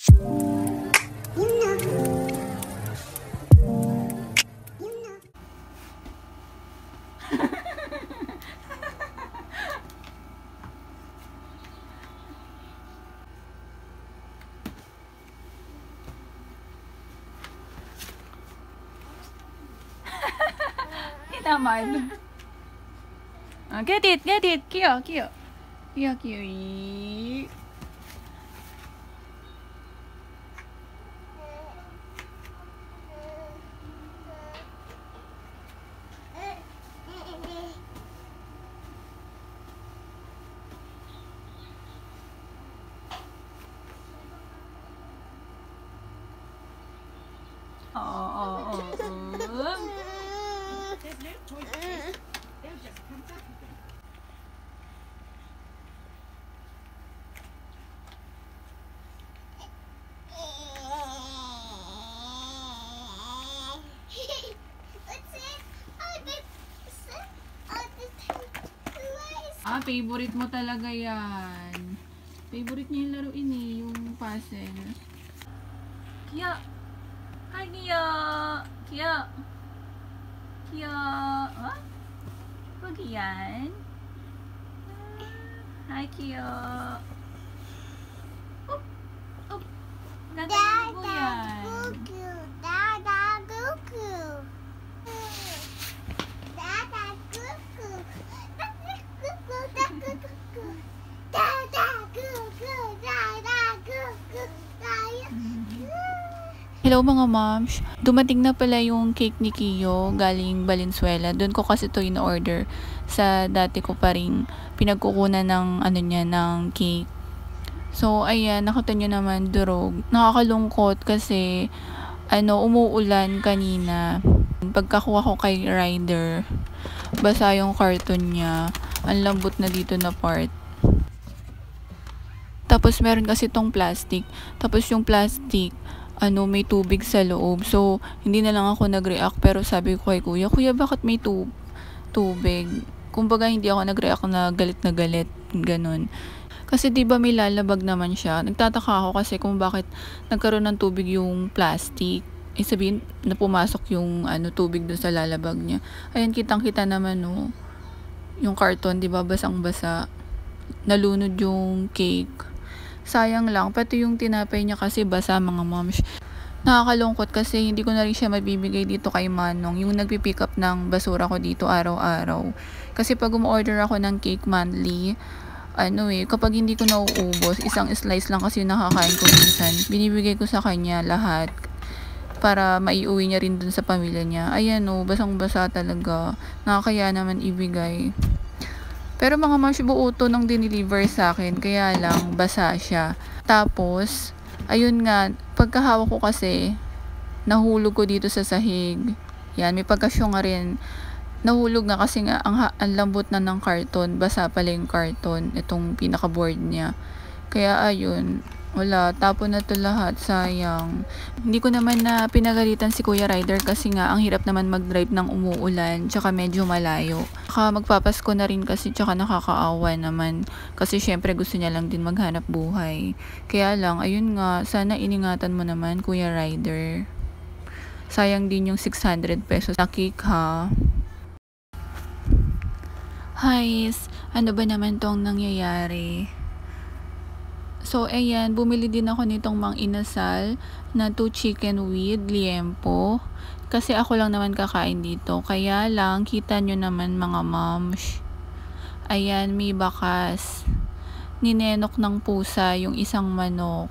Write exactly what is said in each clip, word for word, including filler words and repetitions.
naman. Ah, get it, get it. Kiyo, kiyo. Kiyo, kiyo. Oh, oh, oh, oh. Ah, favorite mo talaga yan. Favorite niya yung laruin eh, yung puzzle. Kiya! Hi, Kiya! Kiya! Kiya! Ah? Huwag yan. Hi, Kiya! Oop! Oop! Gagawin mo yan. Dada Goku! Dada Goku! Dada Goku! Dada Goku! Dada Goku! Dada Goku! Hello mga moms! Dumating na pala yung cake ni Kiyo galing Valenzuela. Doon ko kasi ito in-order sa dati ko pa rin pinagkukunan ng ano niya, ng cake. So ayan, nakita nyo naman durog. Nakakalungkot kasi ano, umuulan kanina. Pagkakuha ko kay Ryder, basa yung carton niya. Ang lambot na dito na part. Tapos meron kasi tong plastic. Tapos yung plastic, ano, may tubig sa loob. So, hindi na lang ako nag-react. Pero sabi ko kay kuya, kuya, bakit may tu tubig? Kumbaga, hindi ako nag-react na galit na galit. Ganon. Kasi diba may lalabag naman siya. Nagtataka ako kasi kung bakit nagkaroon ng tubig yung plastic. Eh sabihin na pumasok yung ano, tubig dun sa lalabag niya. Ayan, kitang-kita naman no. Yung carton, diba, basang-basa. Nalunod yung cake. Sayang lang, pati yung tinapay niya kasi basa mga moms. Nakakalungkot kasi hindi ko na rin siya mabibigay dito kay Manong, yung nagpipick up ng basura ko dito araw-araw. Kasi pag umorder ako ng cake monthly, ano eh, kapag hindi ko nauubos, isang slice lang kasi nakakain ko minsan, binibigay ko sa kanya lahat para maiuwi niya rin dun sa pamilya niya. Ayan o, basang-basa talaga. Nakakaya naman ibigay. Pero mga moms, buo to nang dineliver sa akin. Kaya lang, basa siya. Tapos, ayun nga, pagkahawak ko kasi, nahulog ko dito sa sahig. Yan, may pagkasyo nga rin. Nahulog nga kasi nga, ang, ang lambot na ng karton. Basa pala yung karton. Itong pinaka-board niya. Kaya ayun, wala, tapon na to lahat, sayang. Hindi ko naman na pinagalitan si Kuya Ryder kasi nga ang hirap naman mag-drive ng umuulan, tsaka medyo malayo. Tsaka magpapasko na rin kasi, tsaka nakakaawa naman kasi syempre gusto niya lang din maghanap buhay. Kaya lang, ayun nga, sana iningatan mo naman Kuya Ryder. Sayang din yung six hundred pesos na cake ha. Hi, ano ba naman tong nangyayari? So, ayan, bumili din ako nitong mang inasal na two chicken with liempo. Kasi ako lang naman kakain dito. Kaya lang, kita nyo naman mga moms. Ayan, may bakas. Ninenok ng pusa yung isang manok.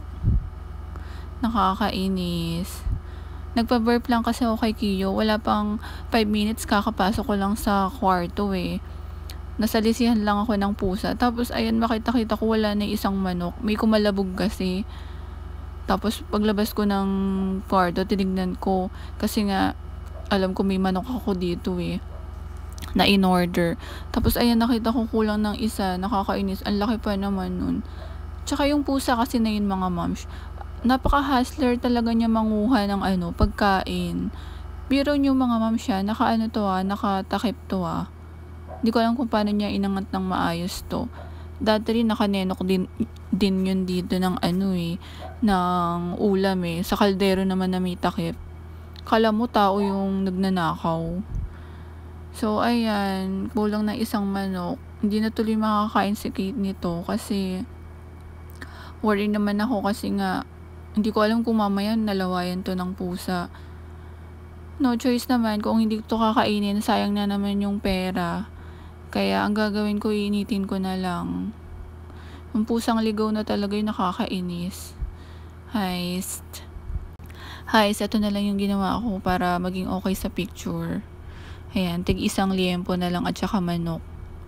Nakakainis. Nagpa-burp lang kasi ako kay Kiyo. Wala pang five minutes, kakapasok ko lang sa kwarto eh. Nasalisihan lang ako ng pusa. Tapos, ayan, makita-kita ko wala na isang manok. May kumalabog kasi. Tapos, paglabas ko ng kwarto, tinignan ko. Kasi nga, alam ko may manok ako dito eh. Na in-order. Tapos, ayan, nakita ko kulang ng isa. Nakakainis. Ang laki pa naman nun. Tsaka yung pusa kasi na yun mga moms. Napaka-hustler talaga niya manguha ng ano, pagkain. Biro nyo mga moms siya. Naka-ano to ah, nakatakip to ah. Hindi ko alam kung paano niya inangat ng maayos to. Dati rin nakanenok din, din yun dito ng ano eh, ng ulam eh. Sa kaldero naman na may takip. Kala mo tao yung nagnanakaw. So, ayan. Kulang na isang manok. Hindi na tuloy makakain si Kate nito kasi worry naman ako kasi nga hindi ko alam kung mamaya nalawayan to ng pusa. No choice naman, kung hindi to kakainin, sayang na naman yung pera. Kaya ang gagawin ko, iinitin ko na lang. Yung pusang ligaw na talaga yung nakakainis. Heist. Heist, ito na lang yung ginawa ko para maging okay sa picture. Ayan, tig isang liempo na lang at saka manok.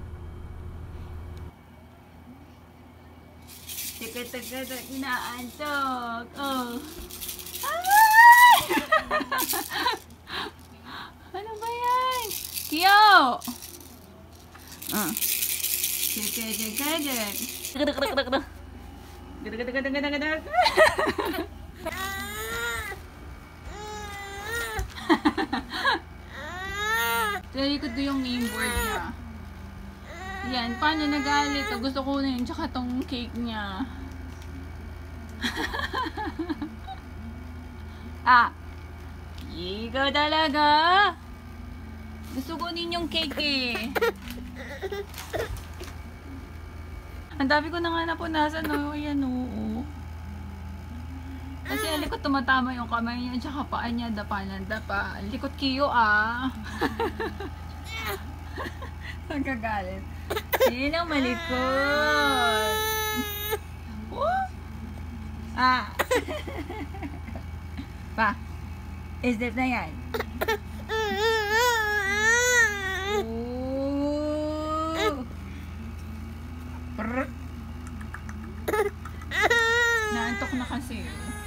Teka-teka, inaantok. Oh. Ano ba yan? Kiyo! Ah. Kek-kek-kek-kek. Gada-gada-gada-gada-gada. Talikod ko yung name board niya. Yan, paano nagalit? Gusto ko na yun, tsaka tong cake niya. Ah! Ikaw talaga! Gusto ko din yung cake eh. Ang dami ko na nga napunasan, no? Ayan, oo. Kasi alikot tumatama yung kamay niya, tsaka paa niya, dapa ng dapa. Alikot kiyo, ah. Nagkagalit. Yun ang malikot. Oh? Ah. Pa. Isdip na yan. Ooh. Prr. Naantok na kasi.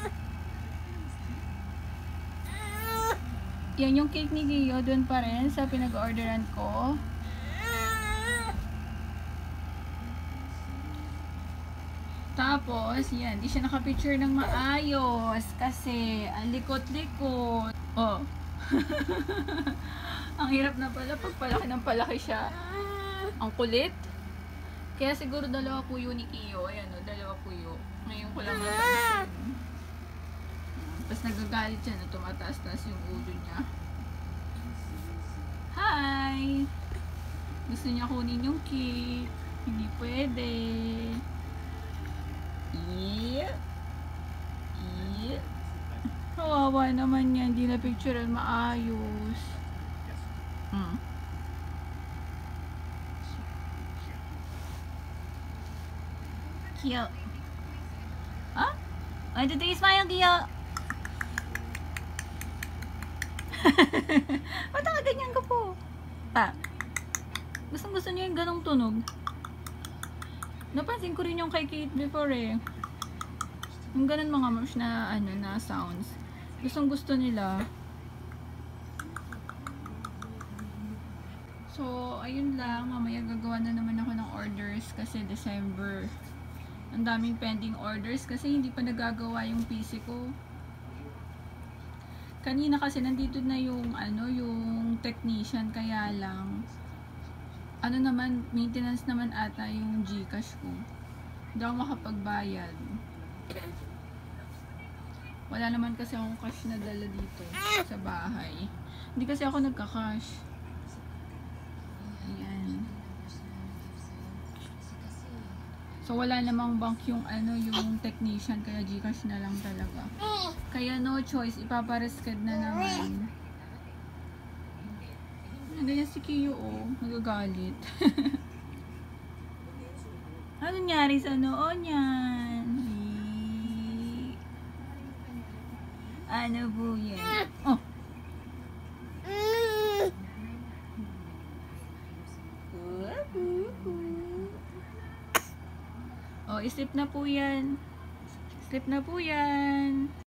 Yan yung cake ni Gio, doon pa rin sa pinag-orderan ko. Tapos, yan, di siya nakapicture ng maayos kasi ang likot-likot. Oh. Ang hirap na pala pag palaki ng palaki siya. Ang kulit. Kaya siguro dalawa puyo ni Kio. Ayan o, dalawa puyo. Ngayon ko lang napansin. Tapos nagagalit siya na tumataas-taas yung ulo niya. Hi! Gusto niya kunin yung cake. Hindi pwede. Yeah. Yeah. Kawawa naman yan. Hindi na picturean maayos. Hmm. Cute. Huh? Want to do you smile, Gio? Ba't ka ganyan ka po? Pa. Gustong gusto niya yung ganong tunog. Napansin ko rin yung kay Kate before eh. Yung ganun mga moms na ano na sounds. Gustong gusto nila. So, ayun lang. Mamaya gagawa na naman ako ng orders kasi December. Ang daming pending orders kasi hindi pa nagagawa yung P C ko. Kanina kasi nandito na yung ano, yung technician, kaya lang ano naman, maintenance naman ata yung GCash ko. Hindi ako makapagbayad. Wala naman kasi akong cash na dala dito sa bahay. Hindi kasi ako nagka-cash. Ayan. So wala namang bank yung ano, yung technician, kaya GCash na lang talaga. Kaya no choice, ipaparesked na naman. Ganyan si Kiyo, oh. Nagagalit. Ano nangyari sa noo niyan? Ano po yan? Oh! Oh, isip na po yan. Slip na po yan.